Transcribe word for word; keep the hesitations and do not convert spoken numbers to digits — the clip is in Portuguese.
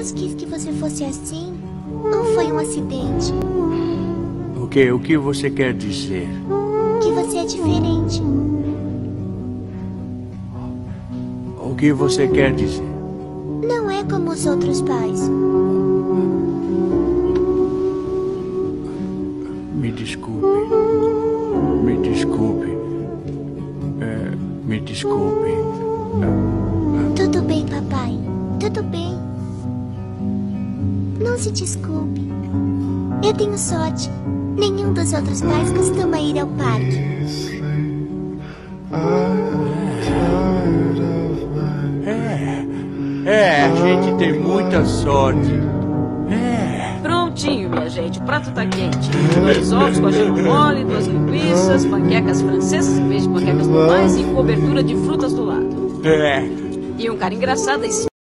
Deus quis que você fosse assim? Ou foi um acidente? O que? O que você quer dizer? Que você é diferente. O que você quer dizer? Não é como os outros pais. Me desculpe. Me desculpe. É, me desculpe. Tudo bem, papai. Tudo bem. Não se desculpe. Eu tenho sorte. Nenhum dos outros pais costuma ir ao parque. É, é, a gente tem muita sorte. É. Prontinho, minha gente. O prato tá quente. Dois ovos com a gema mole, duas linguiças, panquecas francesas em vez de panquecas normais e cobertura de frutas do lado. É. E um cara engraçado em cima.